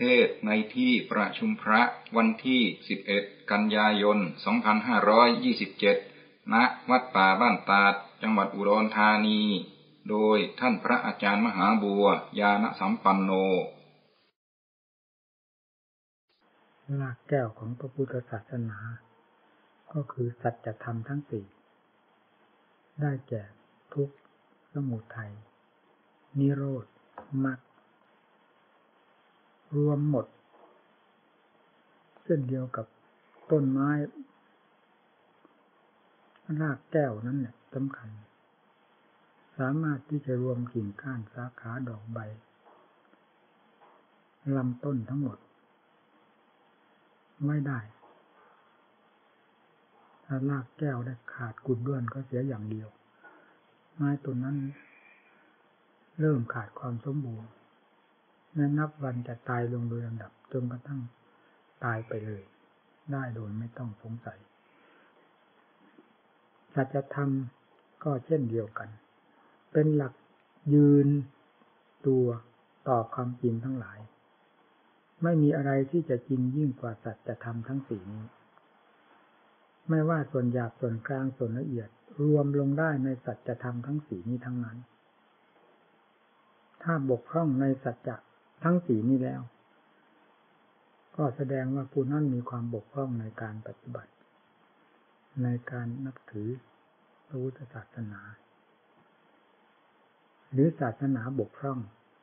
ศในที่ประชุมพระวันที่11กันยายน2527ณวัดป่าบ้านตาดจังหวัดอุดรธานีโดยท่านพระอาจารย์มหาบัวญาณสัมปันโนรากแก้วของพระพุทธศาสนาก็คือสัจธรรมทั้งสี่ได้แก่ทุกข์สมุทัยนิโรธมรรครวมหมดเช่นเดียวกับต้นไม้รากแก้วนั้นเนี่ยสำคัญสามารถที่จะรวมกิ่งก้านสาขาดอกใบลำต้นทั้งหมดไม่ได้ถ้ารากแก้วได้ขาดกุดด้วนก็เสียอย่างเดียวไม้ต้นนั้นเริ่มขาดความสมบูรณ์และนับวันจะตายลงโดยลำดับจนกระทั่งตายไปเลยได้โดยไม่ต้องสงสัยสัจธรรมก็เช่นเดียวกันเป็นหลักยืนตัวต่อความจริงทั้งหลายไม่มีอะไรที่จะจริงยิ่งกว่าสัจธรรมทั้งสี่นี้ไม่ว่าส่วนหยาบส่วนกลางส่วนละเอียดรวมลงได้ในสัจธรรมทั้งสี่นี้ทั้งนั้นถ้าบกพร่องในสัจจะทั้งสี่นี้แล้วก็แสดงว่าผู้นั้นมีความบกพร่องในการปฏิบัติในการนับถือพระพุทธศาสนาหรือศาสนาบกพร่อง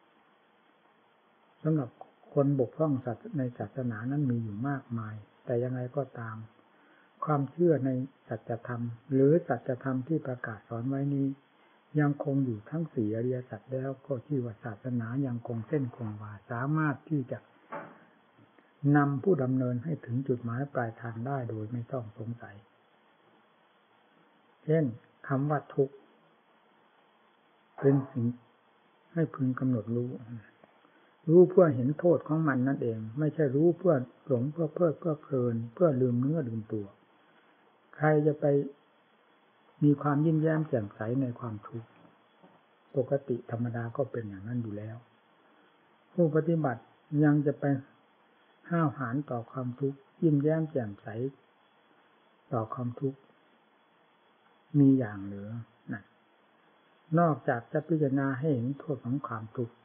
สำหรับคนบกพร่องในศาสนานั้นมีอยู่มากมายแต่ยังไงก็ตามความเชื่อในสัจธรรมหรือสัจธรรมที่ประกาศสอนไว้นี้ยังคงอยู่ทั้งสี่อริยสัจแล้วก็ชื่อว่าศาสนายังคงเส้นคงวาสามารถที่จะนำผู้ดำเนินให้ถึงจุดหมายปลายทางได้โดยไม่ต้องสงสัยเช่นคำว่าทุกข์เป็นสิ่งให้พึงกำหนดรู้เพื่อเห็นโทษของมันนั่นเองไม่ใช่รู้เพื่อหลงเพื่อเพลิดเพื่อเพลินเพื่อลืมเนื้อลืมตัวใครจะไปมีความยิ้มแย้มแจ่มใสในความทุกข์ปกติธรรมดาก็เป็นอย่างนั้นอยู่แล้วผู้ปฏิบัติยังจะไปห้าวหาญต่อความทุกข์ยิ้มแย้มแจ่มใสต่อความทุกข์มีอย่างเหลือนั่นนอกจากจะพิจารณาให้เห็นโทษของความทุกข์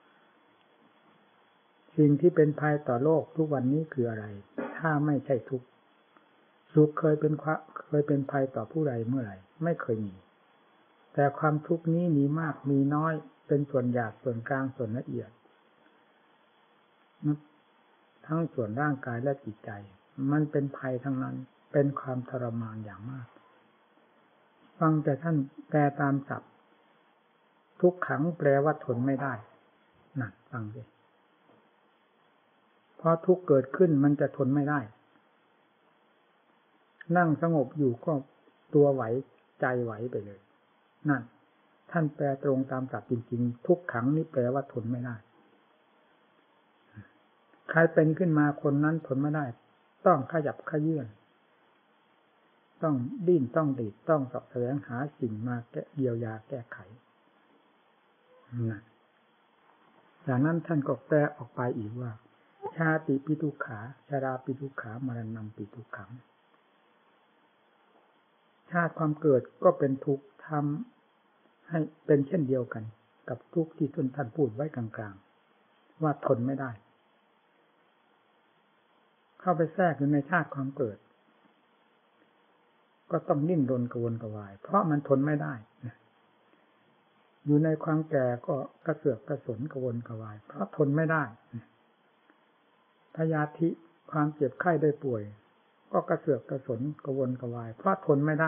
สิ่งที่เป็นภัยต่อโลกทุกวันนี้คืออะไรถ้าไม่ใช่ทุกข์สุขเคยเป็นภัยต่อผู้ใดเมื่อไหร่ไม่เคยมีแต่ความทุกข์นี้มีมากมีน้อยเป็นส่วนหยาบส่วนกลางส่วนละเอียดทั้งส่วนร่างกายและจิตใจมันเป็นภัยทั้งนั้นเป็นความทรมานอย่างมากฟังแต่ท่านแปลตามศัพท์ทุกขังแปลว่าทนไม่ได้นั่นฟังดิพอทุกข์เกิดขึ้นมันจะทนไม่ได้นั่งสงบอยู่ก็ตัวไหวใจไหวไปเลยนั่นท่านแปลตรงตามศัพท์จริงๆทุกขังนี่แปลว่าทนไม่ได้ใครเป็นขึ้นมาคนนั้นทนไม่ได้ต้องขยับขยื่นต้องดิ้นต้องดีดต้องแสวงหาสิ่งมาเยียวยาแก้ไขจากนั้นท่านก็แปลออกไปอีกว่าชาติปิทุกขาชราปิทุกขามรณะปิทุกขังชาติความเกิดก็เป็นทุกข์ทำให้เป็นเช่นเดียวกันกับทุกข์ที่ท่านพูดไว้กลางๆว่าทนไม่ได้เข้าไปแทรกอยู่ในชาติความเกิดก็ต้องดิ้นรนกระวนกระวายเพราะมันทนไม่ได้อยู่ในความแก่ก็กระเสือกกระสนกระวนกระวายเพราะทนไม่ได้พยาธิความเจ็บไข้ได้ป่วยก็กระเสือกกระสนกระวนกระวายเพราะทนไม่ได้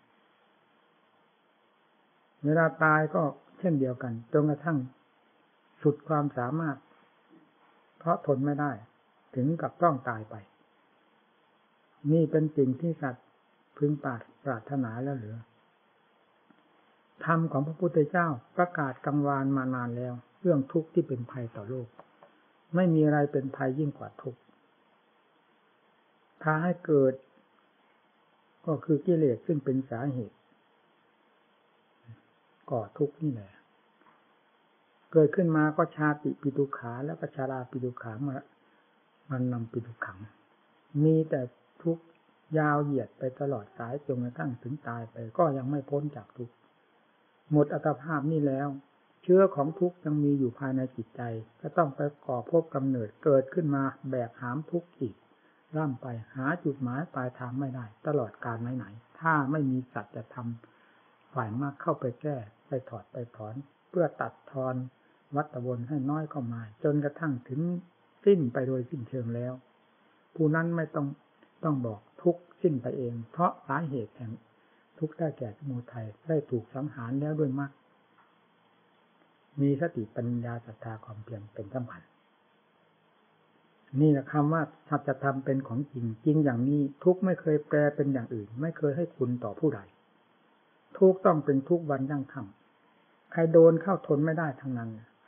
เวลาตายก็เช่นเดียวกันจนกระทั่งสุดความสามารถเพราะทนไม่ได้ถึงกับต้องตายไปนี่เป็นสิ่งที่สัตว์พึงปรารถนาแล้วหรือธรรมของพระพุทธเจ้าประกาศกังวานมานานแล้วเรื่องทุกข์ที่เป็นภัยต่อโลกไม่มีอะไรเป็นภัยยิ่งกว่าทุกข์พาให้เกิดก็คือกิเลสซึ่งเป็นสาเหตุก่อทุกข์นี่แหละเกิดขึ้นมาก็ชาติปิทุกขาแล้วก็ชาราปิทุกขามันนำปิทุกขังมีแต่ทุกข์ยาวเหยียดไปตลอดสายจนกระทั่งถึงตายไปก็ยังไม่พ้นจากทุกข์หมดอัตภาพนี่แล้วเชื้อของทุกข์ยังมีอยู่ภายในจิตใจก็ต้องไปก่อภพกำเนิดเกิดขึ้นมาแบกหามทุกข์อีกร่ำไปหาจุดหมายปลายทางไม่ได้ตลอดกาลไหนๆถ้าไม่มีสัจธรรมฝ่ายมากเข้าไปแก้ไปถอดไปถอนเพื่อตัดทอนวัฏวนให้น้อยเข้ามาจนกระทั่งถึงสิ้นไปโดยสิ้นเชิงแล้วผู้นั้นไม่ต้องบอกทุกข์สิ้นไปเองเพราะสาเหตุแห่งทุกข์ได้แก่สมุทัยได้ถูกสังหารแล้วด้วยมรรคมีสติปัญญาศรัทธาความเพียรเป็นสำคัญนี่แหละคำว่าสัจธรรมเป็นของจริงจริงอย่างนี้ทุกข์ไม่เคยแปลเป็นอย่างอื่นไม่เคยให้คุณต่อผู้ใดทุกข์ต้องเป็นทุกวันยั่งค่ำใครโดนเข้าทนไม่ได้ทั้งนั้น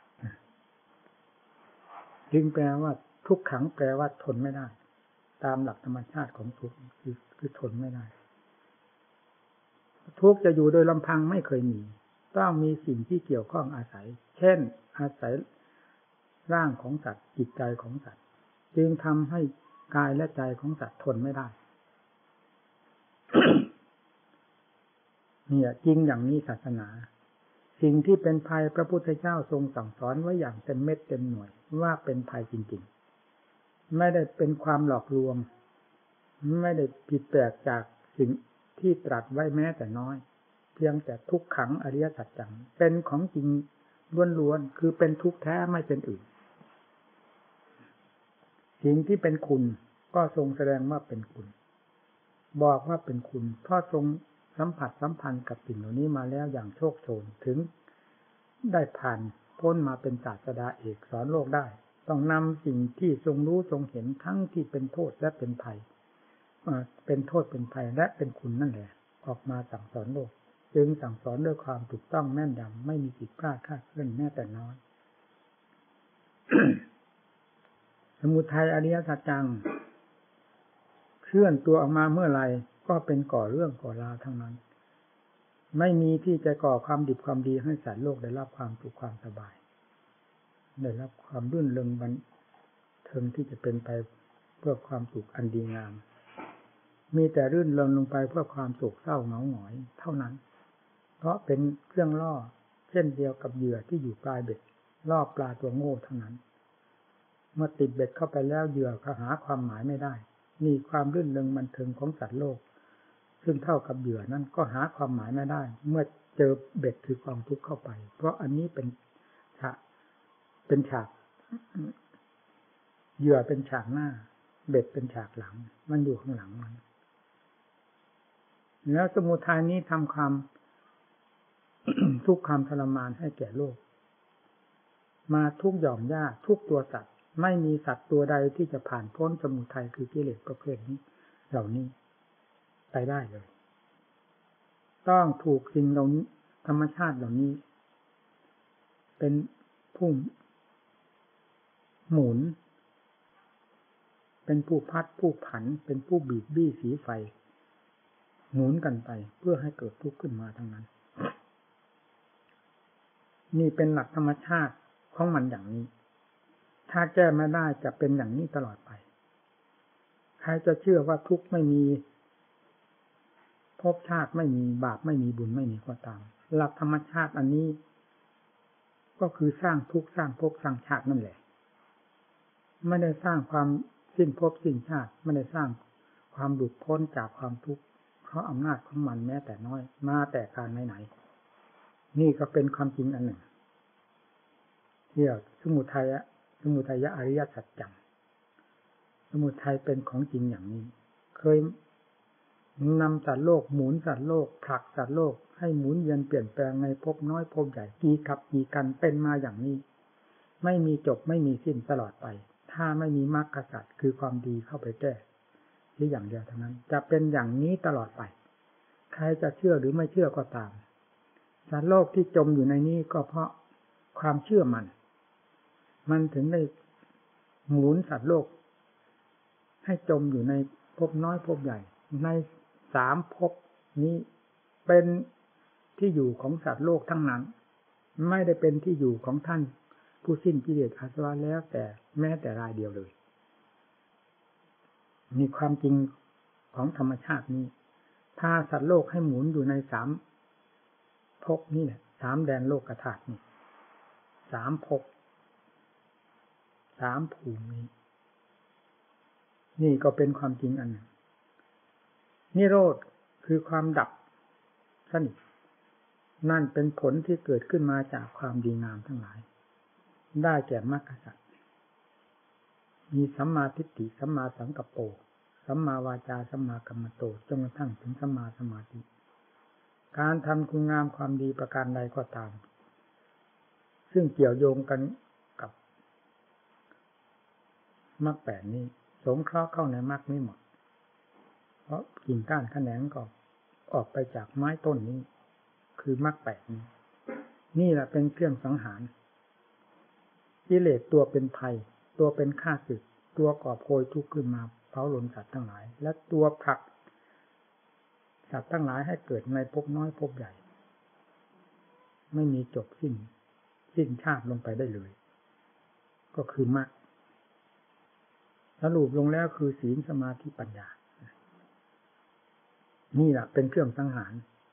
จึงแปลว่าทุกขังแปลว่าทนไม่ได้ตามหลักธรรมชาติของทุกข์คือทนไม่ได้ทุกข์จะอยู่โดยลำพังไม่เคยมีต้องมีสิ่งที่เกี่ยวข้องอาศัยเช่นอาศัยร่างของสัตว์จิตใจของสัตว์จึงทำให้กายและใจของสัตว์ทนไม่ได้ เนี่ยจริงอย่างนี้ศาสนาสิ่งที่เป็นภัยพระพุทธเจ้าทรงสั่งสอนไว้อย่างเต็มเม็ดเต็มหน่วยว่าเป็นภัยจริงๆไม่ได้เป็นความหลอกลวงไม่ได้ผิดแปลกจากสิ่งที่ตรัสไว้แม้แต่น้อยเพียงแต่ทุกขังอริยสัจจังเป็นของจริงล้วนๆคือเป็นทุกข์แท้ไม่เป็นอื่นสิ่งที่เป็นคุณก็ทรงแสดงว่าเป็นคุณบอกว่าเป็นคุณเพราะทรงสัมผัสสัมพันธ์กับสิ่งเหล่านี้มาแล้วอย่างโชคโชนถึงได้ผ่านพ้นมาเป็นศาสดาเอกสอนโลกได้ต้องนำสิ่งที่ทรงรู้ทรงเห็นทั้งที่เป็นโทษและเป็นภัยเป็นโทษเป็นภัยและเป็นคุณนั่นแหละออกมาสั่งสอนโลกจึงสั่งสอนด้วยความถูกต้องแม่นยำไม่มีผิดพลาดคลาดเคลื่อนแม้แต่น้อย สมุทัยอริยสัจจังเคลื่อนตัวออกมาเมื่อไรก็เป็นก่อเรื่องก่อราวทั้งนั้นไม่มีที่จะก่อความดีความดีให้สัตว์โลกได้รับความสุขความสบายได้รับความรื่นเริงบันเทิงที่จะเป็นไปเพื่อความสุขอันดีงามมีแต่รื่นเริงลงไปเพื่อความโศกเศร้าเหงาหงอยเท่านั้นเพราะเป็นเครื่องล่อเช่นเดียวกับเหยื่อที่อยู่ปลายเบ็ดล่อปลาตัวโง่เท่านั้นเมื่อติดเบ็ดเข้าไปแล้วเหยื่อก็หาความหมายไม่ได้มีความรื่นเริงบันเทิงของสัตว์โลกซึ่งเท่ากับเหยื่อนั้นก็หาความหมายไม่ได้เมื่อเจอเบ็ดคือความทุกข์เข้าไปเพราะอันนี้เป็นฉากเหยื่อเป็นฉากหน้าเบ็ดเป็นฉากหลังมันอยู่ข้างหลังมันแล้วสมุทัยนี้ทำความ ทุกข์ความทรมานให้แก่โลกมาทุกหย่อมย่าทุกตัวสัตว์ไม่มีสัตว์ตัวใดที่จะผ่านพ้นสมุทัยคือกิเลสประเภทนี้เหล่านี้ไปได้เลยต้องถูกสิ่งเหล่านี้ธรรมชาติเหล่านี้เป็นผู้หมุนเป็นผู้พัดผู้ผันเป็นผู้บีบบี้สีไฟหมุนกันไปเพื่อให้เกิดทุกข์ขึ้นมาทั้งนั้นนี่เป็นหลักธรรมชาติของมันอย่างนี้ถ้าแก้ไม่ได้จะเป็นอย่างนี้ตลอดไปใครจะเชื่อว่าทุกข์ไม่มีภพชาติไม่มีบาปไม่มีบุญไม่มีก็ตามหลักธรรมชาติอันนี้ก็คือสร้างทุกข์สร้างภพสร้างชาตินั่นแหละไม่ได้สร้างความสิ้นภพสิ้นชาติไม่ได้สร้างความหลุดพ้นจากความทุกข์เพราะอำนาจของมันแม้แต่น้อยมาแต่การไหนๆนี่ก็เป็นความจริงอันหนึ่งเรียกสมุทัยอริยสัจจังสมุทัยเป็นของจริงอย่างนี้เคยนำสัตว์โลกหมุนสัตว์โลกผลักสัตว์โลกให้หมุนเวียนเปลี่ยนแปลงในภพน้อยภพใหญ่กี่กับกี่กันเป็นมาอย่างนี้ไม่มีจบไม่มีสิ้นตลอดไปถ้าไม่มีมรรคสัจคือความดีเข้าไปแก้ที่อย่างเดียวเท่านั้นจะเป็นอย่างนี้ตลอดไปใครจะเชื่อหรือไม่เชื่อก็ตามสัตว์โลกที่จมอยู่ในนี้ก็เพราะความเชื่อมันถึงได้หมุนสัตว์โลกให้จมอยู่ในภพน้อยภพใหญ่ใน3ภพนี้เป็นที่อยู่ของสัตว์โลกทั้งนั้นไม่ได้เป็นที่อยู่ของท่านผู้สิ้นกิเลสอาสวะแล้วแต่แม้แต่รายเดียวเลยมีความจริงของธรรมชาตินี้ถ้าสัตว์โลกให้หมุนอยู่ในสามภพนี่แหละสามแดนโลกธาตุนี่สามภพสามภูมินี้นี่ก็เป็นความจริงอันหนึ่งนิโรธคือความดับสนิทนั่นเป็นผลที่เกิดขึ้นมาจากความดีงามทั้งหลายได้แก่มรรคสัจมีสัมมาทิฏฐิสัมมาสังกัปโปสัมมาวาจาสัมมากัมมันโตจนกระทั่งถึงสัมมาสมาธิการทำคุณงามความดีประการใดก็ตามซึ่งเกี่ยวโยงกันกับมรรคแปดนี้สงเคราะห์เข้าในมรรคนี้หมดเพราะกิ่งก้านแขนงก็ออกไปจากไม้ต้นนี้คือมรรคแปดนี้นี่แหละเป็นเครื่องสังหารกิเลสตัวเป็นภัยตัวเป็นข้าศึกตัวก่อโพยทุกข์ขึ้นมาเผาลนสัตว์ทั้งหลายและตัวผลักสัตว์ทั้งหลายให้เกิดในภพน้อยภพใหญ่ไม่มีจบสิ้นชาติลงไปได้เลยก็คือมรรคสรุปลงแล้วคือศีลสมาธิปัญญานี่แหละเป็นเครื่องสังหาร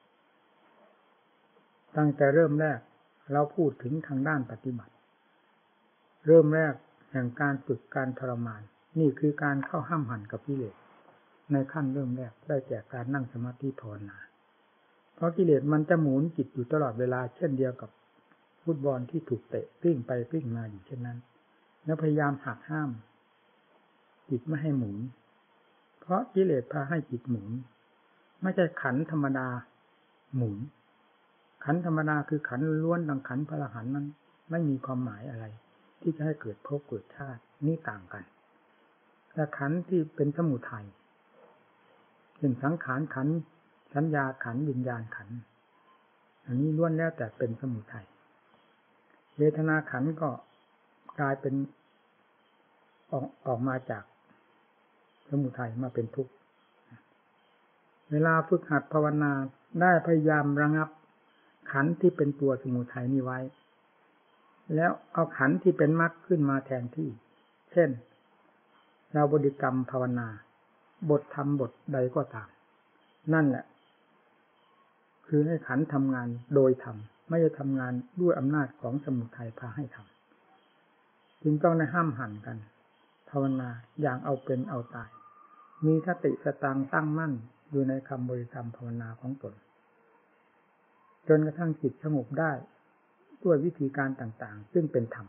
ตั้งแต่เริ่มแรกเราพูดถึงทางด้านปฏิบัติเริ่มแรกแห่งการฝึกการทรมานนี่คือการเข้าห้ามหันกับกิเลสในขั้นเริ่มแรกได้แก่การนั่งสมาธิภาวนาเพราะกิเลสมันจะหมุนจิตอยู่ตลอดเวลาเช่นเดียวกับฟุตบอลที่ถูกเตะกลิ้งไปกลิ้งมาอยู่เช่นนั้นแล้วพยายามหักห้ามจิตไม่ให้หมุนเพราะกิเลสพาให้จิตหมุนไม่ใช่ขันธรรมดาหมุนขันธรรมดาคือขันล้วนดังขันพระอรหันต์นั้นไม่มีความหมายอะไรที่จะให้เกิดภพเกิดชาตินี่ต่างกันแต่ขันที่เป็นสมุทัยเป็นสังขารขันสัญญาขันวิญญาณขันอันนี้ล้วนแล้วแต่เป็นสมุทัยเวทนาขันก็กลายเป็นออกมาจากสมุทัยมาเป็นทุกข์เวลาฝึกหัดภาวนาได้พยายามระงับขันธ์ที่เป็นตัวสมุทัยนี้ไว้แล้วเอาขันธ์ที่เป็นมรรคขึ้นมาแทนที่เช่นเราบริกรรมภาวนาบทธรรมบทใดก็ตามนั่นแหละคือให้ขันธ์ทำงานโดยธรรมไม่ได้ทำงานด้วยอำนาจของสมุทัยพาให้ทำจึงต้องได้ห้ามหันกันภาวนาอย่างเอาเป็นเอาตายมีสติสตังตั้งมั่นอยู่ในคำบริกรรมภาวนาของตนจนกระทั่งจิตสงบได้ด้วยวิธีการต่างๆซึ่งเป็นธรรม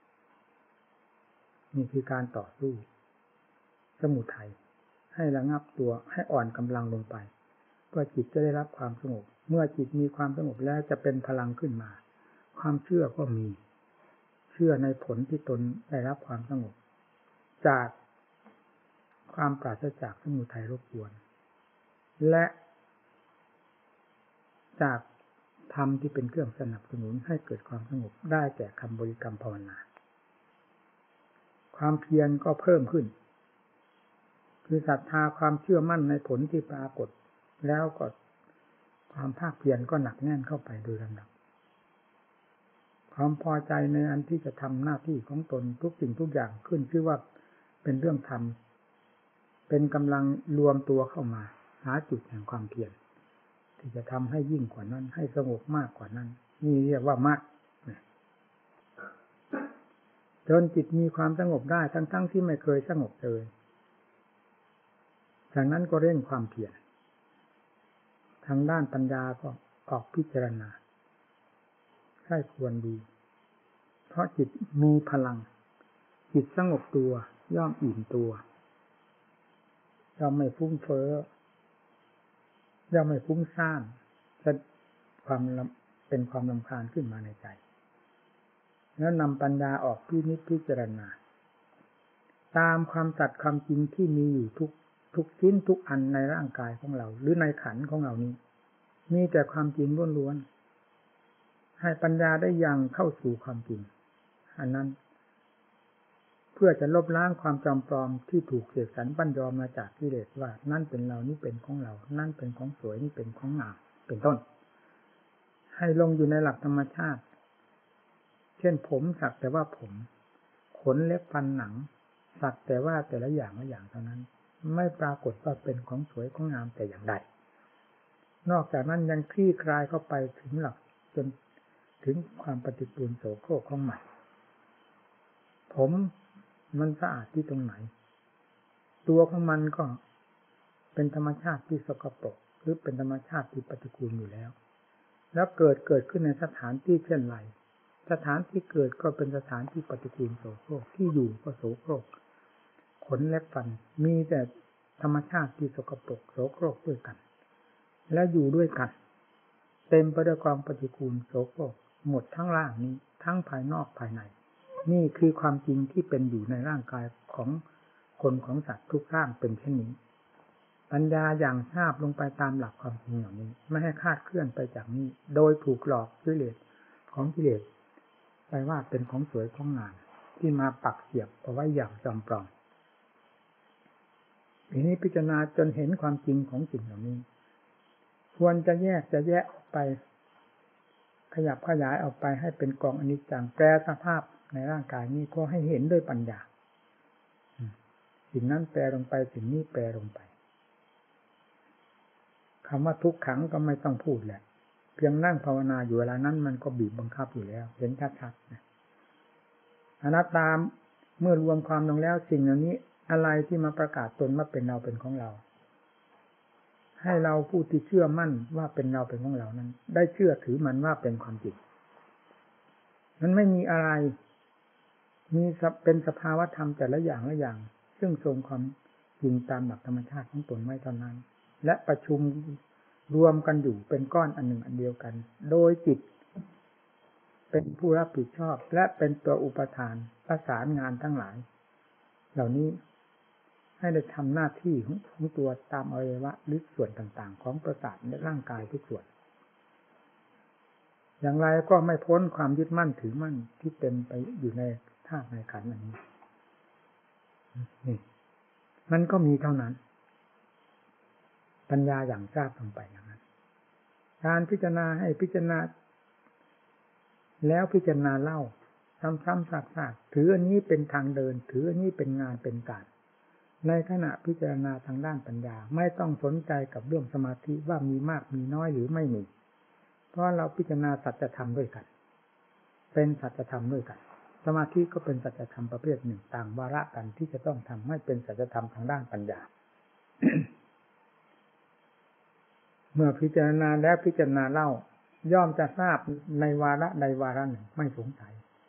นี่คือการต่อสู้สมุทัยให้ระงับตัวให้อ่อนกำลังลงไปเพื่อจิตจะได้รับความสงบเมื่อจิตมีความสงบแล้วจะเป็นพลังขึ้นมาความเชื่อก็มีเชื่อในผลที่ตนได้รับความสงบจากความปราศจากสมุทัยรบกวนและจากธรรมที่เป็นเครื่องสนับสนุนให้เกิดความสงบได้แก่คำบริกรรมภาวนาความเพียรก็เพิ่มขึ้นคือศรัทธาความเชื่อมั่นในผลที่ปรากฏแล้วก็ความภาคเพียรก็หนักแน่นเข้าไปโดยลำดับความพอใจในอันที่จะทำหน้าที่ของตนทุกสิ่งทุกอย่างขึ้นชื่อว่าเป็นเรื่องธรรมเป็นกำลังรวมตัวเข้ามาหาจุดแห่งความเพียรที่จะทำให้ยิ่งกว่านั้นให้สงบมากกว่านั้นนี่เรียกว่ามรรคจนจิตมีความสงบได้ทั้งที่ไม่เคยสงบเลยจากนั้นก็เร่งความเพียรทางด้านปัญญาก็ออกพิจารณาใช่ควรดีเพราะจิตมีพลังจิตสงบตัวย่อมอิ่มตัวย่อมไม่ฟุ้งเฟ้อย่อมไม่ฟุ้งซ่านเป็นความรำคาญขึ้นมาในใจแล้วนำปัญญาออกพิจารณาตามความสัตย์ความจริงที่มีอยู่ทุกชิ้นทุกอันในร่างกายของเราหรือในขันธ์ของเรานี้มีแต่ความจริงล้วนๆให้ปัญญาได้ยังเข้าสู่ความจริงอันนั้นเพื่อจะลบล้างความจำปลอมที่ถูกเสกสรรปั้นยอมาจากกิเลสว่านั่นเป็นเรานี่เป็นของเรานั่นเป็นของสวยนี่เป็นของงามเป็นต้นให้ลงอยู่ในหลักธรรมชาติช่นผมสักแต่ว่าผมขนเล็บฟันหนังสักแต่ว่าแต่ละอย่างละอย่างเท่านั้นไม่ปรากฏว่าเป็นของสวยของงามแต่อย่างใดนอกจากนั้นยังคลี่คลายเข้าไปถึงหลักจนถึงความปฏิกูลโสโครกของมันผมมันสะอาดที่ตรงไหนตัวของมันก็เป็นธรรมชาติที่สกปรกหรือเป็นธรรมชาติที่ปฏิกูลอยู่แล้วแล้วเกิดขึ้นในสถานที่เช่นไรสถานที่เกิดก็เป็นสถานที่ปฏิกูลโสโครกที่อยู่ก็โสโครกขนเล็บฟันมีแต่ธรรมชาติที่สกปรกโสโครกด้วยกันและอยู่ด้วยกันเต็มไปด้วยความปฏิกูลโสโครกหมดทั้งร่างนี้ทั้งภายนอกภายในนี่คือความจริงที่เป็นอยู่ในร่างกายของคนของสัตว์ทุกร่างเป็นเช่นนี้ปัญญาอย่างทราบลงไปตามหลักความจริงเหล่านี้ไม่ให้คลาดเคลื่อนไปจากนี้โดยถูกหลอกกิเลสของกิเลสไปว่าเป็นของสวยของงามที่มาปักเสียบเอาไว้อย่างจอมปลอมทีนี้พิจารณาจนเห็นความจริงของสิ่งเหล่านี้ควรจะแยกออกไปขยับขยายออกไปให้เป็นกองอนิจจังแปรสภาพในร่างกายนี้ก็ให้เห็นด้วยปัญญาสิ่งนั้นแปรลงไปสิ่งนี้แปรลงไปคำว่าทุกขังก็ไม่ต้องพูดแหละเพียงนั่งภาวนาอยู่เวลานั้นมันก็บีบบังคับอยู่แล้วเห็นชัดๆนะอนัตตาเมื่อรวมความลงแล้วสิ่งเหล่านี้อะไรที่มาประกาศตนว่าเป็นเราเป็นของเราให้เราผู้ที่เชื่อมั่นว่าเป็นเราเป็นของเรานั้นได้เชื่อถือมันว่าเป็นความจริงมันไม่มีอะไรมีเป็นสภาวธรรมแต่ละอย่างละอย่างซึ่งทรงความจริงตามหลักธรรมชาติของตนไว้เท่านั้นและประชุมรวมกันอยู่เป็นก้อนอันหนึ่งอันเดียวกันโดยจิตเป็นผู้รับผิดชอบและเป็นตัวอุปทานประสานงานทั้งหลายเหล่านี้ให้ได้ทำหน้าที่ของตัวตามอวัยวะหรือส่วนต่างๆของประสาทในร่างกายทุกส่วนอย่างไรก็ไม่พ้นความยึดมั่นถือมั่นที่เต็มไปอยู่ในธาตุในขันธ์อันนี้นี่มันก็มีเท่านั้นปัญญาอย่างทราบลงไปอย่างนั้นการพิจารณาให้พิจารณาแล้วพิจารณาเล่าซ้ำๆซากๆถืออันนี้เป็นทางเดินถืออันนี้เป็นงานเป็นการในขณะพิจารณาทางด้านปัญญาไม่ต้องสนใจกับเรื่องสมาธิว่ามีมากมีน้อยหรือไม่มีเพราะเราพิจารณาสัจธรรมด้วยกันเป็นสัจธรรมด้วยกันสมาธิก็เป็นสัจธรรมประเภทหนึ่งต่างวาระกันที่จะต้องทำให้เป็นสัจธรรมทางด้านปัญญา เมื่อพิจารณาแล้วพิจารณาเล่าย่อมจะทราบในวาระใดวาระหนึ่งไม่สงสัย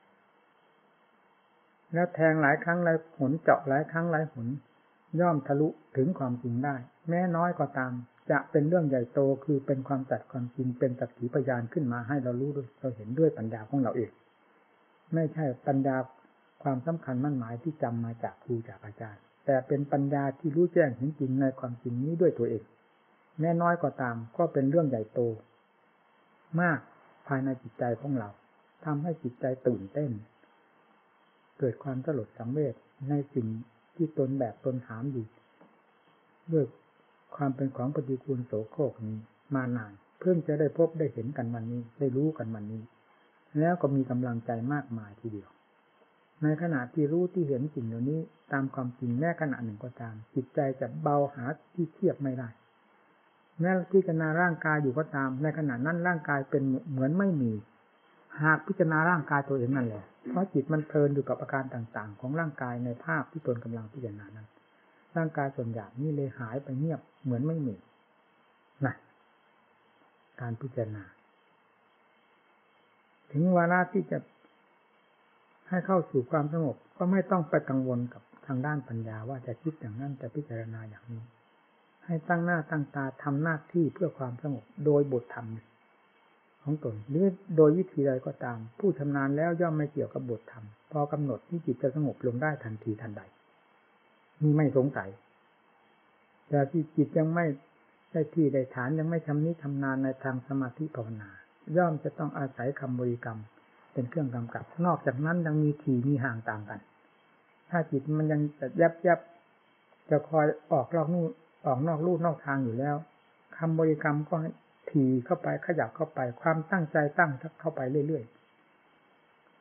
แล้วแทงหลายครั้งหลายหนเจาะหลายครั้งหลายหนย่อมทะลุถึงความจริงได้แม้น้อยก็ตามจะเป็นเรื่องใหญ่โตคือเป็นความจัดความจริงเป็นสักขีพยานขึ้นมาให้เรารู้ด้วยเราเห็นด้วยปัญญาของเราเองไม่ใช่ปัญญาความสำคัญมั่นหมายที่จำมาจากครูจากอาจารย์แต่เป็นปัญญาที่รู้แจ้งเห็นจริงในความจริงนี้ด้วยตัวเองแม้น้อยก็ตามก็เป็นเรื่องใหญ่โตมากภายในจิตใจของเราทำให้จิตใจตื่นเต้นเกิดความสลดสังเวชในสิ่งที่ตนแบบตนถามอยู่ด้วยความเป็นของปฏิกูลโสโครกนี้มานานเพิ่งจะได้พบได้เห็นกันวันนี้ได้รู้กันวันนี้แล้วก็มีกำลังใจมากมายทีเดียวในขณะที่รู้ที่เห็นสิ่งเหล่านี้ตามความจริงแม้ขณะหนึ่งก็ตามจิตใจจะเบาหาที่เทียบไม่ได้แม้พิจารณาร่างกายอยู่ก็ตามในขณะนั้นร่างกายเป็นเหมือนไม่มีหากพิจารณาร่างกายตัวเองนั่นแหละเพราะจิตมันเพลินอยู่กับอาการต่างๆของร่างกายในภาพที่ตนกำลังพิจารณานั้นร่างกายส่วนหยาบนี่เลยหายไปเงียบเหมือนไม่มีนะการพิจารณาถึงวาระที่จะให้เข้าสู่ความสงบก็ไม่ต้องไปกังวลกับทางด้านปัญญาว่าจะคิดอย่างนั้นจะพิจารณาอย่างนี้ให้ตั้งหน้าตั้งตาทำหน้าที่เพื่อความสงบโดยบทธรรมของตนหรือโดยวิธีใดก็ตามผู้ชำนาญแล้วย่อมไม่เกี่ยวกับบทธรรมพอกำหนดที่จิตจะสงบลงได้ทันทีทันใดนี่ไม่สงสัยแต่ที่จิตยังไม่ได้ที่ได้ฐานยังไม่ชำนิชำนาญในทางสมาธิภาวนาย่อมจะต้องอาศัยคำบริกรรมเป็นเครื่องกำกับนอกจากนั้นยังมีถี่มีห่างต่างกันถ้าจิตมันยังจะยับจะคอยออกนอกลู่นอกทางอยู่แล้วคำบริกรรมก็ถี่เข้าไปขยับเข้าไปความตั้งใจตั้งเข้าไปเรื่อย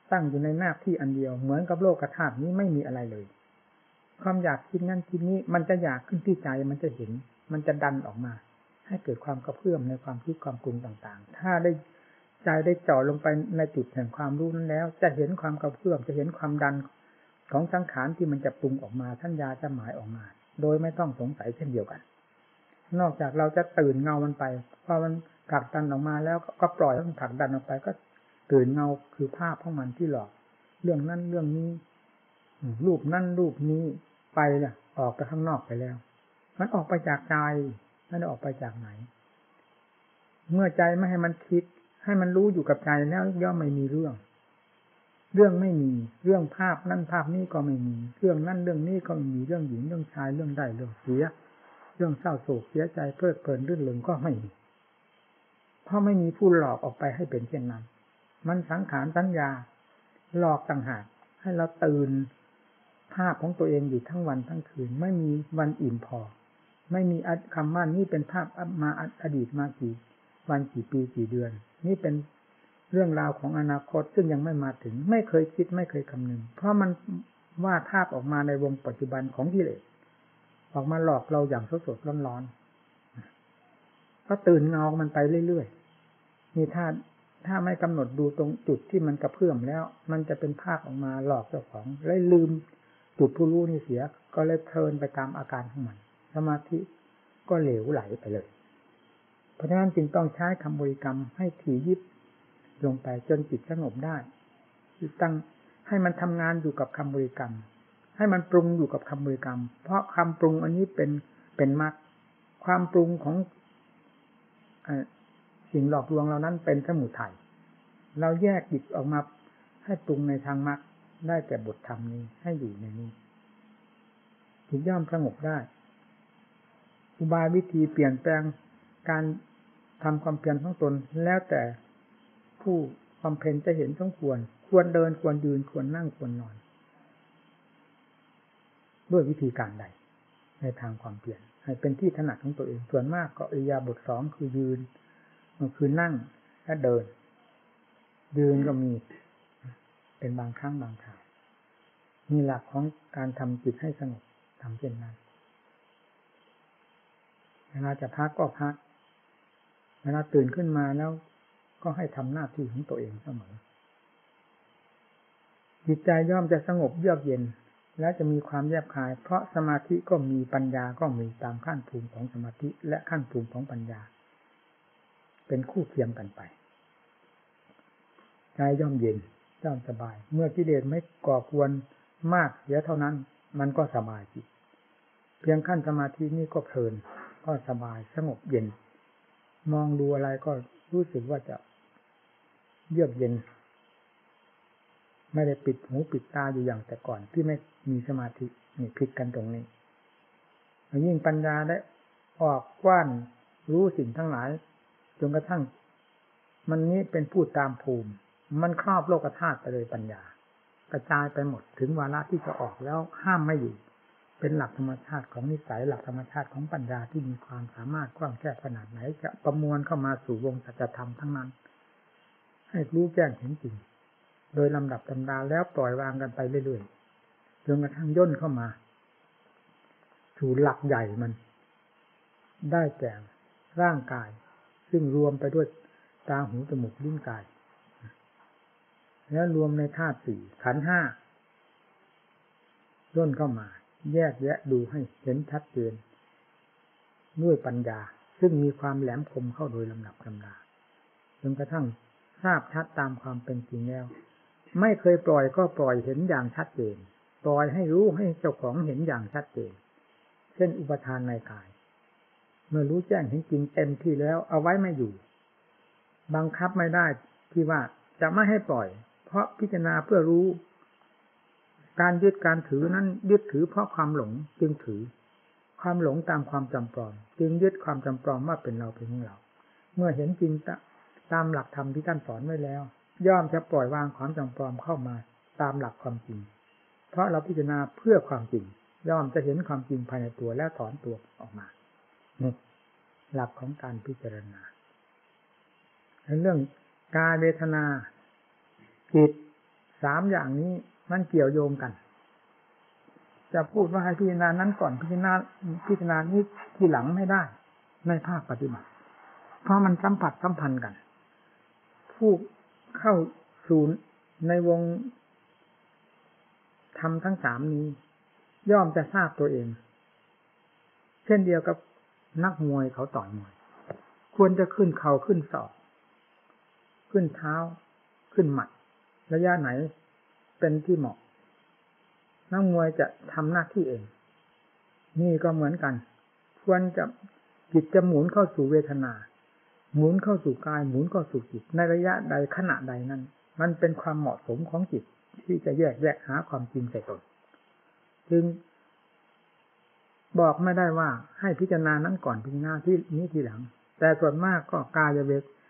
ตั้งอยู่ในหน้าที่อันเดียวเหมือนกับโลกธาตุนี้ไม่มีอะไรเลยความอยากคิดนั่นคิดนี้มันจะอยากขึ้นที่ใจมันจะเห็นมันจะดันออกมาให้เกิดความกระเพื่อมในความคิดความปรุงต่างๆถ้าได้ใจได้จ่อลงไปในจุดแห่งความรู้นั้นแล้วจะเห็นความกระเพื่อมจะเห็นความดันของสังขารที่มันจะปรุงออกมาสัญญาจะหมายออกมาโดยไม่ต้องสงสัยเช่นเดียวกันนอกจากเราจะตื่นเงามันไปพอมันผลักดันออกมาแล้วก็ปล่อยให้มันผลักดันออกไปก็ตื่นเงาคือภาพของมันที่หลอกเรื่องนั้นเรื่องนี้รูปนั้นรูปนี้ไปล่ะออกไปข้างนอกไปแล้วมันออกไปจากใจไม่ได้ออกไปจากไหนเมื่อใจไม่ให้มันคิดให้มันรู้อยู่กับใจแล้วย่อมไม่มีเรื่องไม่มีเรื่องภาพนั่นภาพนี้ก็ไม่มีเรื่องนั่นเรื่องนี้ก็ไม่มีเรื่องหญิงเรื่องชายเรื่องได้เรื่องเสียเรื่องเศร้าโศกเสียใจเพลิดเพลินรื่นเริงก็ไม่มีเพราะไม่มีผู้หลอกออกไปให้เป็นเช่นนั้นมันสังขารสัญญาหลอกต่างหากให้เราตื่นภาพของตัวเองอยู่ทั้งวันทั้งคืนไม่มีวันอิ่มพอไม่มีคำว่านี่เป็นภาพมาอดีตมากี่วันกี่ปีกี่เดือนนี่เป็นเรื่องราวของอนาคตซึ่งยังไม่มาถึงไม่เคยคิดไม่เคยคำนึงเพราะมันวาดภาพออกมาในวงปัจจุบันของกิเลสออกมาหลอกเราอย่างสดๆร้อนๆก็ตื่นเงามันไปเรื่อยๆนี่ถ้าไม่กำหนดดูตรงจุดที่มันกระเพื่อมแล้วมันจะเป็นภาพออกมาหลอกเจ้าของเลยลืมจุดผู้รู้นี่เสียก็เลยเพลินไปตามอาการของมันสมาธิก็เหลวไหลไปเลยเพราะฉะนั้นจึงต้องใช้คำบริกรรมให้ถี่ยิบลงไปจนจิตสงบได้ตั้งให้มันทำงานอยู่กับคำบริกรรมให้มันปรุงอยู่กับคำบริกรรมเพราะคำปรุงอันนี้เป็นมรรคความปรุงของสิ่งหลอกลวงเรานั้นเป็นสมุทัยเราแยกจิตออกมาให้ปรุงในทางมรรคได้แต่บทธรรมนี้ให้อยู่ในนี้จิตย่อมสงบได้อุบายวิธีเปลี่ยนแปลงการทำความเพียรของตนแล้วแต่ผู้บำเพ็ญจะเห็นสมควรเดินควรยืนควรนั่งควรนอนด้วยวิธีการใดในทางความเพียรให้เป็นที่ถนัดของตัวเองส่วนมากก็อิริยาบถ2คือยืนคือนั่งและเดินยืนก็มีเป็นบางครั้งบางคราวมีหลักของการทำจิตให้สงบทำเช่นนั้นเวลาจะพักก็พักเวลาตื่นขึ้นมาแล้วก็ให้ทำหน้าที่ของตัวเองเสมอจิตใจย่อมจะสงบเยือกเย็นและจะมีความแยบคายเพราะสมาธิก็มีปัญญาก็มีตามขั้นภูมิของสมาธิและขั้นภูมิของปัญญาเป็นคู่เคียงกันไปใจย่อมเย็นย่อมสบายเมื่อกิเลสไม่ก่อกวนมากเสียเท่านั้นมันก็สบายจิตเพียงขั้นสมาธินี่ก็เพลินก็สบายสงบเย็นมองดูอะไรก็รู้สึกว่าจะเยือกเย็นไม่ได้ปิดหูปิดตาอยู่อย่างแต่ก่อนที่ไม่มีสมาธินี่ผิดกันตรงนี้ยิ่งปัญญาได้ออกกว้านรู้สิ่งทั้งหลายจนกระทั่งมันนี้เป็นผู้ตามภูมิมันครอบโลกธาตุไปเลยปัญญากระจายไปหมดถึงวาระที่จะออกแล้วห้ามไม่อยู่เป็นหลักธรรมชาติของนิสัยหลักธรรมชาติของปัญญาที่มีความสามารถกว้างแคบขนาดไหนจะประมวลเข้ามาสู่วงสัจธรรมทั้งนั้นให้รู้แจ้งเห็นจริงโดยลำดับตำราแล้วปล่อยวางกันไปเรื่อยๆจนกระทั่งย่นเข้ามาสู่หลักใหญ่มันได้แก่ร่างกายซึ่งรวมไปด้วยตาหูจมูกลิ้นกายแล้วรวมในธาตุ4ขันธ์5ย่นเข้ามาแยกแยะดูให้เห็นชัดเจนด้วยปัญญาซึ่งมีความแหลมคมเข้าโดยลำดับตำราจนกระทั่งทราบชัดตามความเป็นจริงแล้วไม่เคยปล่อยก็ปล่อยเห็นอย่างชัดเจนปล่อยให้รู้ให้เจ้าของเห็นอย่างชัดเจนเช่นอุปทานในกายเมื่อรู้แจ้งเห็นจริงเต็มที่แล้วเอาไว้ไม่อยู่บังคับไม่ได้ที่ว่าจะไม่ให้ปล่อยเพราะพิจารณาเพื่อรู้การยึดการถือนั้นยึดถือเพราะความหลงจึงถือความหลงตามความจำปลอมจึงยึดความจำปลอมว่าเป็นเราเป็นของเราเมื่อเห็นจริงตามหลักธรรมที่ท่านสอนไว้แล้วย่อมจะปล่อยวางความจำปลอมเข้ามาตามหลักความจริงเพราะเราพิจารณาเพื่อความจริงย่อมจะเห็นความจริงภายในตัวและถอนตัวออกมานี่หลักของการพิจารณาในเรื่องกายเวทนาจิตสามอย่างนี้มันเกี่ยวโยงกันจะพูดว่าให้พิจารณานั้นก่อนพิจารณานี้ทีหลังไม่ได้ในภาคปฏิบัติเพราะมันสัมพันธ์กันผู้เข้าสู่ในวงธรรมทั้งสามนี้ย่อมจะทราบตัวเองเช่นเดียวกับนักมวยเขาต่อยมวยควรจะขึ้นเข่าขึ้นศอกขึ้นเท้าขึ้นหมัดระยะไหนเป็นที่เหมาะนักมวยจะทำหน้าที่เองนี่ก็เหมือนกันควรจะจิตจะหมุนเข้าสู่เวทนาหมุนเข้าสู่กายหมุนเข้าสู่จิตในระยะใดขณะใดนั้นมันเป็นความเหมาะสมของจิตที่จะแยกแยะหาความจริงใส่ตนจึงบอกไม่ได้ว่าให้พิจารณานั้นก่อนพิจารณาที่นี้ทีหลังแต่ส่วนมากก็กาย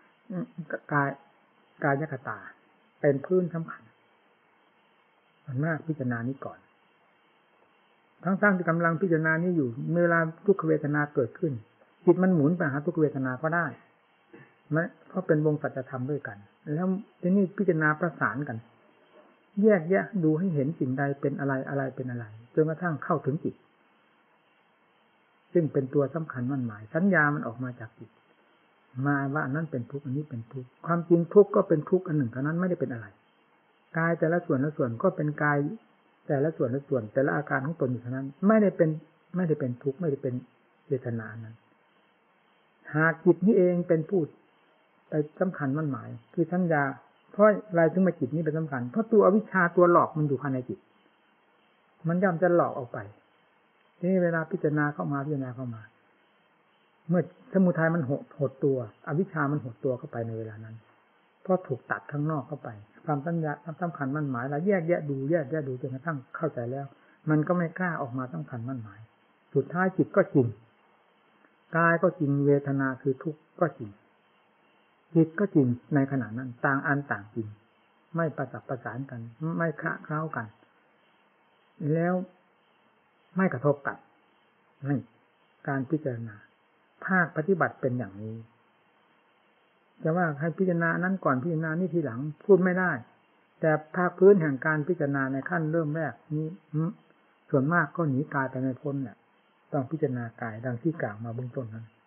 คตาเป็นพื้นสำคัญส่วนมากพิจารณานี้ก่อนทั้งที่กำลังพิจารณานี้อยู่เวลาทุกขเวทนาเกิดขึ้นจิตมันหมุนไปหาทุกขเวทนาก็ได้เพราะเป็นวงสัจธรรมด้วยกันแล้วทีนี้พิจารณาประสานกันแยกแยะดูให้เห็นสิ่งใดเป็นอะไรอะไรเป็นอะไรจนกระทั่งเข้าถึงจิตซึ่งเป็นตัวสำคัญมั่นหมายสัญญามันออกมาจากจิตมาว่าอันนั้นเป็นทุกข์อันนี้เป็นทุกข์ความจริงทุกข์ก็เป็นทุกข์อันหนึ่งเท่านั้นไม่ได้เป็นอะไรกายแต่ละส่วนก็เป็นกายแต่ละส่วนแต่ละอาการของตนอยู่เท่านั้นไม่ได้เป็นทุกข์ไม่ได้เป็นเวทนานั้นหากจิตนี้เองเป็นผู้ไปสำคัญมั่นหมายคือสัญญาเพราะอะไรถึงมาจิตนี้เป็นสำคัญเพราะตัวอวิชชาตัวหลอกมันอยู่ภายในจิตมันย่อมจะหลอกออกไปทีนี้เวลาพิจารณาเข้ามาเมื่อสมุทัยมันหดตัวอวิชชามันหดตัวเข้าไปในเวลานั้นเพราะถูกตัดข้างนอกเข้าไปความสัญญาสำคัญมั่นหมายแล้วแยกแยะดูจนกระทั่งเข้าใจแล้วมันก็ไม่กล้าออกมาสำคัญมั่นหมายสุดท้ายจิตก็จริงกายก็จริงเวทนาคือทุกข์ก็จริงจิตก็จริงในขณะนั้นต่างอันต่างจริงไม่ประสับประสานกันไม่คละเคล้ากันแล้วไม่กระทบกันนี่การพิจารณาภาคปฏิบัติเป็นอย่างนี้จะว่าให้พิจารณานั้นก่อนพิจารณานี้ทีหลังพูดไม่ได้แต่ภาคพื้นแห่งการพิจารณาในขั้นเริ่มแรกนี้ส่วนมากก็หนีกายไปไม่พ้นแหละต้องพิจารณากายดังที่กล่าวมาเบื้องต้นนั้น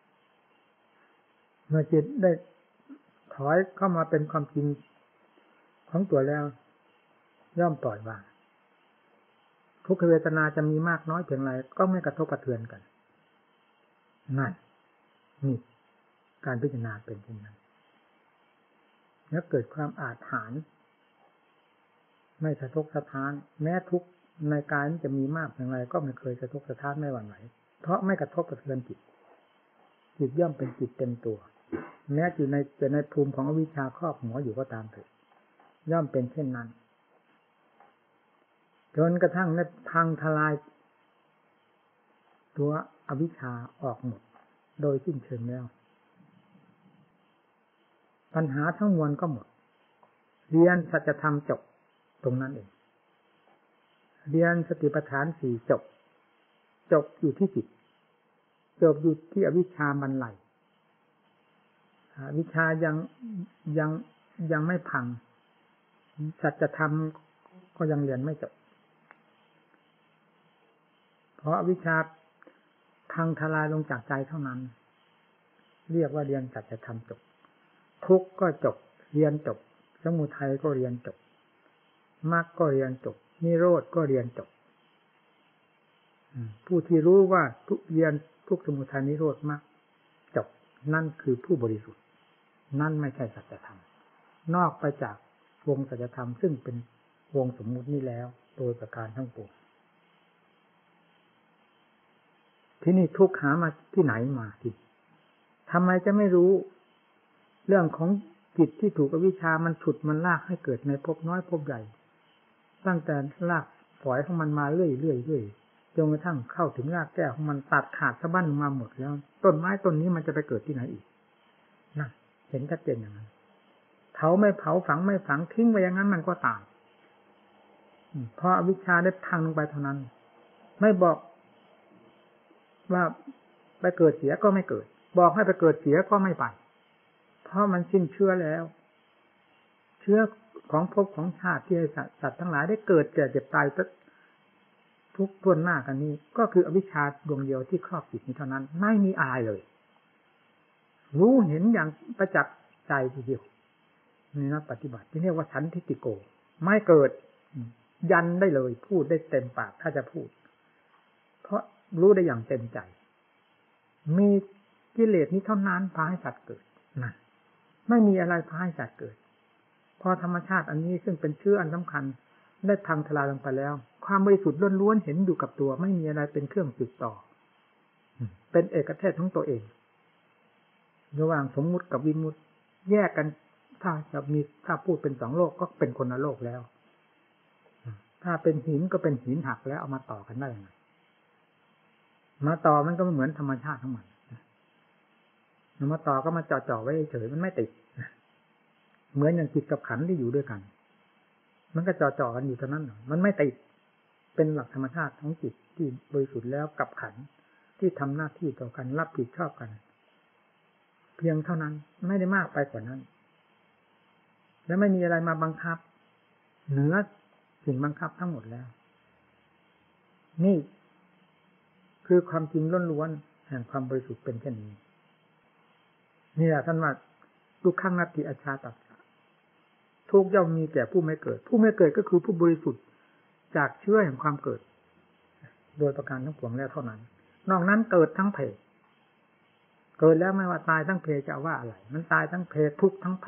เมื่อจิตได้ถอยเข้ามาเป็นความจริงของตัวแล้วย่อมปล่อยวางทุกขเวทนาจะมีมากน้อยเพียงไรก็ไม่กระทบกระเทือนกันนั่นนี่การพิจารณาเป็นเช่นนั้นแล้วเกิดความอาถรรพ์ไม่สะทกสะท้านแม้ทุกในกายนี้จะมีมากเพียงไรก็ไม่เคยสะทกสะท้านไม่หวั่นไหวเพราะไม่กระทบกระเทือนจิตย่อมเป็นจิตเต็มตัวแม้อยู่ในภูมิของอวิชชาครอบหัวอยู่ก็ตามเถิดย่อมเป็นเช่นนั้นจนกระทั่งได้พังทลายตัวอวิชชาออกหมดโดยสิ้นเชิงแล้วปัญหาทั้งมวลก็หมดเรียนสัจธรรมจบตรงนั้นเองเรียนสติปัฏฐานสี่จบอยู่ที่จิตจบอยู่ที่อวิชชาบรรลัยอวิชชายังไม่พังสัจธรรมก็ยังเรียนไม่จบเพราะอวิชชาพังทลายลงจากใจเท่านั้นเรียกว่าเรียนสัจธรรมจบทุกข์ก็จบเรียนจบสมุทัยก็เรียนจบมรรคก็เรียนจบนิโรธก็เรียนจบผู้ที่รู้ว่าทุกเรียนทุกสมุทัยนิโรธมรรคจบนั่นคือผู้บริสุทธิ์นั่นไม่ใช่สัจธรรมนอกไปจากวงสัจธรรมซึ่งเป็นวงสมมุตินี้แล้วโดยประการทั้งปวงที่นี่ทุกข์หามาที่ไหนมาทีทำไมจะไม่รู้เรื่องของจิตที่ถูกอวิชชามันฉุดมันลากให้เกิดในภพน้อยภพใหญ่ตั้งแต่รากฝอยของมันมาเรื่อยจนกระทั่งเข้าถึงรากแก้วของมันตัดขาดสะบั้นมาหมดแล้วต้นไม้ต้นนี้มันจะไปเกิดที่ไหนอีกนั่นเห็นชัดเจนอย่างนั้นเผาไม่เผาฝังไม่ฝังทิ้งไว้อย่างนั้นมันก็ตายเพราะอวิชชาได้พังลงไปเท่านั้นไม่บอกว่าไปเกิดเสียก็ไม่เกิดบอกให้ไปเกิดเสียก็ไม่ไปเพราะมันสิ้นเชื้อแล้วเชื้อของภพของชาติที่ให้สัตว์ทั้งหลายได้เกิดแก่เจ็บตายทุกทวนหน้ากันนี้ก็คืออวิชชาดวงเดียวที่ครอบจิตนี้เท่านั้นไม่มีอะไรเลยรู้เห็นอย่างประจักษ์ใจทีเดียวนี่นักปฏิบัติที่เรียกว่าสันทิฏฐิโกไม่เกิดยันได้เลยพูดได้เต็มปากถ้าจะพูดเพราะรู้ได้อย่างเต็มใจมีกิเลสนี้เท่านั้นพาให้สัตว์เกิดนั่นไม่มีอะไรพาให้สัตว์เกิดพอธรรมชาติอันนี้ซึ่งเป็นเชื้ออันสำคัญได้พังทลายลงไปแล้วความบริสุทธิ์ล้วนๆเห็นอยู่กับตัวไม่มีอะไรเป็นเครื่องสืบต่อเป็นเอกเทศของตัวเองระหว่างสมมุติกับวิมุตติแยกกันถ้าพูดเป็นสองโลกก็เป็นคนละโลกแล้วถ้าเป็นหินก็เป็นหินหักแล้วเอามาต่อกันได้ยังไงมาต่อมันก็เหมือนธรรมชาติทั้งหมดมาต่อก็มาจ่อไว้เฉยมันไม่ติดเหมือนอย่างจิตกับขันธ์ที่อยู่ด้วยกันมันก็จ่อกันอยู่เท่านั้นมันไม่ติดเป็นหลักธรรมชาติของจิตที่บริสุทธิ์แล้วกับขันธ์ที่ทำหน้าที่ต่อกันรับผิดชอบกันเพียงเท่านั้นไม่ได้มากไปกว่านั้นและไม่มีอะไรมาบังคับเหนือสิ่งบังคับทั้งหมดแล้วนี่คือความจริงล้วนๆแห่งความบริสุทธิ์เป็นเช่นนี้นี่แหละท่านว่าทุกขังนัตติอัจฉาตัสสะทุกย่อมมีแก่ผู้ไม่เกิดผู้ไม่เกิดก็คือผู้บริสุทธิ์จากเชื้อแห่งความเกิดโดยประการทั้งปวงแล้วเท่านั้นนอกนั้นเกิดทั้งเพเกิดแล้วไม่ว่าตายทั้งเพจะว่าอะไรมันตายทั้งเพทุกทั้งเพ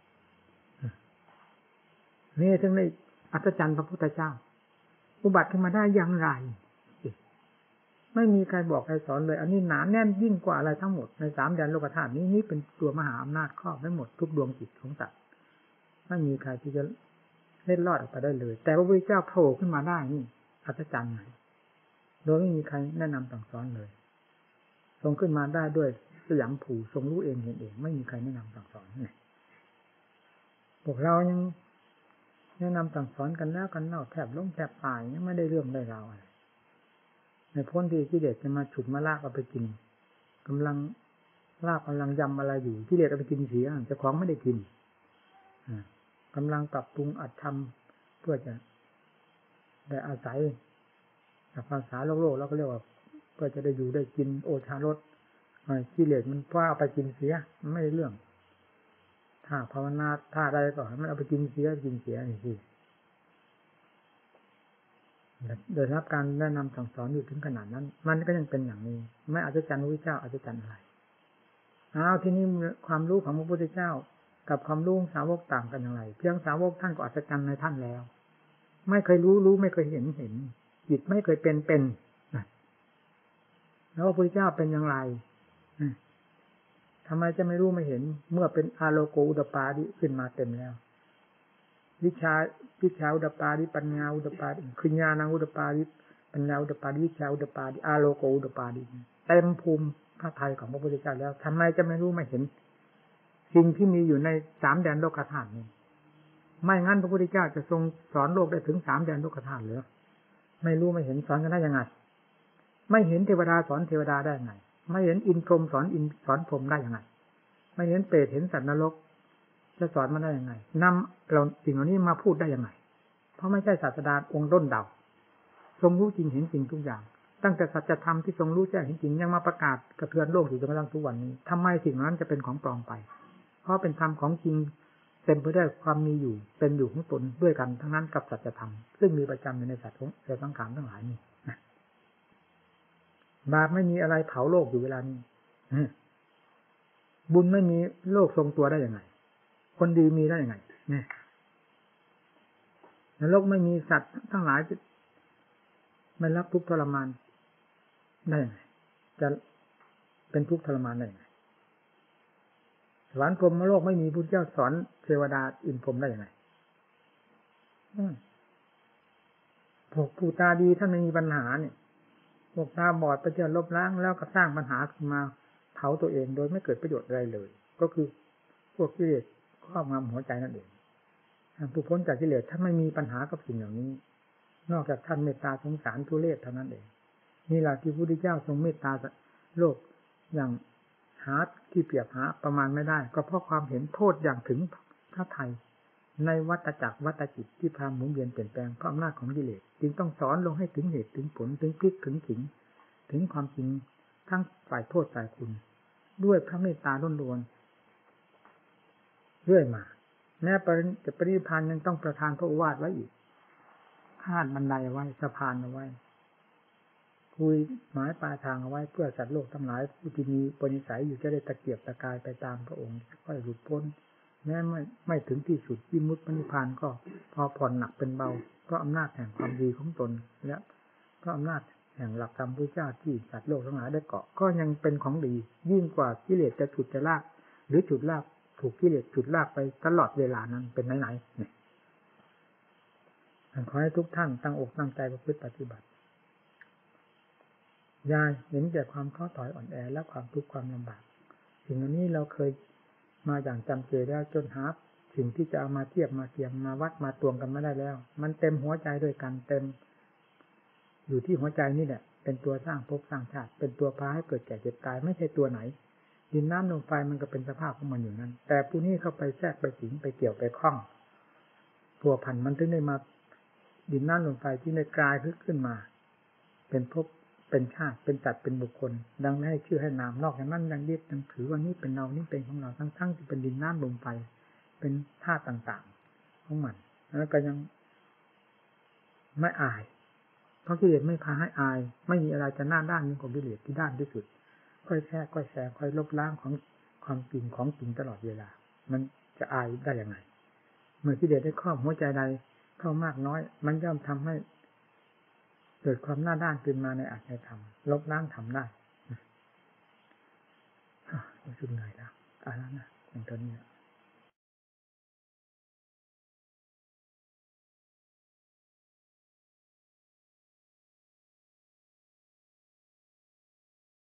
นี่ถึงได้อัศจรรย์พระพุทธเจ้าอุบัติขึ้นมาได้อย่างไรไม่มีใครบอกใครสอนเลยอันนี้หนาแน่นยิ่งกว่าอะไรทั้งหมดในสามแดนโลกธาตุนี้เป็นตัวมหาอำนาจครอบไว้หมดทุกดวงจิตของสัตว์ไม่มีใครที่จะเล็ดลอดออกไปได้เลยแต่พระพุทธเจ้าโผล่ขึ้นมาได้นี่อัศจรรย์ไหนโดยไม่มีใครแนะนำสั่งสอนเลยทรงขึ้นมาได้ด้วยสยามผูทรงรู้เองเห็นเองไม่มีใครแนะนำสั่งสอนเนี่ยพวกเรายังแนะนำสั่งสอนกันแล้วกันเล่าแทบล้มแทบตายยังไม่ได้เรื่องได้ราวอะไรในพ้นที่กิเลสจะมาฉุดมาลากเอาไปกินกำลังลากกำลังยำอะไรอยู่กิเลสเอาไปกินเสียเจ้าของไม่ได้กินกำลังปรับปรุงอัดทำเพื่อจะได้อาศัยภาษาโลกแล้วก็เรียกว่าเพื่อจะได้อยู่ได้กินโอชารสกิเลสมันว่าเอาไปกินเสียมันไม่ได้เรื่องถ้าภาวนาถ้าใดก็ให้มันเอาไปกินเสียนี่สิโดยรับการแนะนำสั่งสอนอยู่ถึงขนาดนั้นมันก็ยังเป็นอย่างนี้ไม่อาจจะจันทร์พระพุทธเจ้าอาจจะจันทร์อะไรที่นี้ความรู้ของพระพุทธเจ้ากับความรู้สาวกต่างกันอย่างไรเพียงสาวกท่านก็อาจจะจันทร์ในท่านแล้วไม่เคยรู้ไม่เคยเห็นจิตไม่เคยเป็นแล้วพระพุทธเจ้าเป็นอย่างไรทำไมจะไม่รู้ไม่เห็นเมื่อเป็นอาโลโกอุตปาดิขึ้นมาเต็มแล้ววิชาอุตปาดิปัญญาอุตปาดิคือญาณอุตปาดิปัญญาอุตปาดิวิชาอุตปาดิอาโลโกอุตปาดิเต็มภูมิพระทัยของพระพุทธเจ้าแล้วทำไมจะไม่รู้ไม่เห็นสิ่งที่มีอยู่ในสามแดนโลกธาตุนี้ไม่งั้นพระพุทธเจ้าจะทรงสอนโลกได้ถึงสามแดนโลกธาตุหรือไม่รู้ไม่เห็นสอนกันได้ยังไงไม่เห็นเทวดาสอนเทวดาได้ยังไงไม่เห็นอินทร์พรหมสอนพรหมได้ยังไงไม่เห็นเปรตเห็นสัตว์นรกจะสอนมันได้ยังไงนำเราสิ่งเหล่านี้มาพูดได้ยังไงเพราะไม่ใช่ศาสดาองค์ต้นเดาทรงรู้จริงเห็นจริงทุกอย่างตั้งแต่สัจธรรมที่ทรงรู้แจ้งเห็นจริงยังมาประกาศกระเทือนโลกอยู่จนกระทั่งทุกวันนี้ทำไมสิ่งนั้นจะเป็นของปลอมไปเพราะเป็นธรรมของจริงเต็มไปด้วยความมีอยู่เป็นอยู่ของตนด้วยกันทั้งนั้นกับสัจธรรมซึ่งมีประจำอยู่ในสัตว์ของสังขารทั้งหลายนี่บาปไม่มีอะไรเผาโลกอยู่เวลานี้บุญไม่มีโลกทรงตัวได้ยังไงคนดีมีได้ยังไงเนี่ยนรกไม่มีสัตว์ทั้งหลายจะไม่รับทุกข์ทรมานได้ยังไงจะเป็นทุกข์ทรมานได้ยังไงสวรรค์พรหมโลกไม่มีพุทธเจ้าสอนเทวดาอินทร์พรหมได้ยังไงพวกผู้ตาดีท่านไม่มีปัญหาเนี่ยพวกตาบอดไปเจอลบล้างแล้วก็สร้างปัญหาขึ้นมาเผาตัวเองโดยไม่เกิดประโยชน์อะไรเลยก็คือพวกกิเลสครอบงำหัวใจนั่นเองผู้พ้นจากกิเลสถ้าไม่มีปัญหากับสิ่งเหล่านี้นอกจากท่านเมตตาสงสารทุเรศเท่านั้นเองนี่แหละที่พระพุทธเจ้าทรงเมตตาโลกอย่างหาที่เปรียบหาประมาณไม่ได้ก็เพราะความเห็นโทษอย่างถึงพระทัยในวัฏจักรวัฏจิตที่พาหมุนเวียนเปลี่ยนแปลงเพราะอำนาจของกิเลสจึงต้องสอนลงให้ถึงเหตุถึงผลถึงพลิกถึงขิงถึงความจริงทั้งฝ่ายโทษฝ่ายคุณด้วยพระเมตตาล้วนๆเรื่อยมาแม้ปรินิพพานยังต้องประทานพระโอวาทไว้อีกคาดบันไดไว้สะพานเอาไว้คุยหมายปลายทางเอาไว้เพื่อสัตว์โลกทั้งหลายผู้ที่มีปณิสัยอยู่จะได้ตะเกียบตะกายไปตามพระองค์ค่อยหลุดพ้นแม้ไม่ถึงที่สุดวิมุตตินิพพานก็พอผ่อนหนักเป็นเบาเพราะอำนาจแห่งความดีของตนและเพราะอำนาจแห่งหลักธรรมพระเจ้าที่สัตว์โลกทั้งหลายได้เกาะก็ยังเป็นของดียิ่งกว่ากิเลสจะฉุดจะลากหรือฉุดลากถูกกิเลสฉุดลากไปตลอดเวลานั้นเป็นไหนๆเนี่ยขอให้ทุกท่านตั้งอกตั้งใจประพฤติปฏิบัติอย่าเห็นแก่ความท้อถอยอ่อนแอและความทุกข์ความลำบากสิ่งอันนี้เราเคยมาอย่างจำเจแล้วจนหาสิ่งที่จะเอามาเทียบมาเทียมมาวัดมาตวงกันไม่ได้แล้วมันเต็มหัวใจด้วยกันเต็มอยู่ที่หัวใจนี่แหละเป็นตัวสร้างภพสร้างชาติเป็นตัวพาให้เกิดแก่เจ็บตายไม่ใช่ตัวไหนดินน้ำลมไฟมันก็เป็นสภาพของมันอยู่นั้นแต่ผู้นี้เข้าไปแทรกไปสิงไปเกี่ยวไปคล้องพัวพันมันถึงได้มาดินน้ำลมไฟที่ได้กลายขึ้นมาเป็นภพเป็นชาติเป็นจัดเป็นบุคคลดังนั้นให้ชื่อให้นามนอกจากนั้นยังยึดยังถือว่านี่เป็นเรานี่เป็นของเราทั้งที่เป็นดินน้ำลมไฟเป็นธาตุต่างๆของมันแล้วก็ยังไม่อายเพราะกิเลสไม่พาให้อายไม่มีอะไรจะหน้าด้านยิ่งกว่ากิเลสที่ด้านที่สุดค่อยแค่ค่อยแสค่อยลบล้างของความจริงของจริงตลอดเวลามันจะอายได้ยังไงเมื่อกิเลสได้ครอบหัวใจใดเข้ามากน้อยมันย่อมทำให้เกิดความหน้าด้านขึ้นมาในอัตถธรรมลบล้างทำได้รู้สึกเหนื่อยแล้วแล้วนะอย่างตอนนี้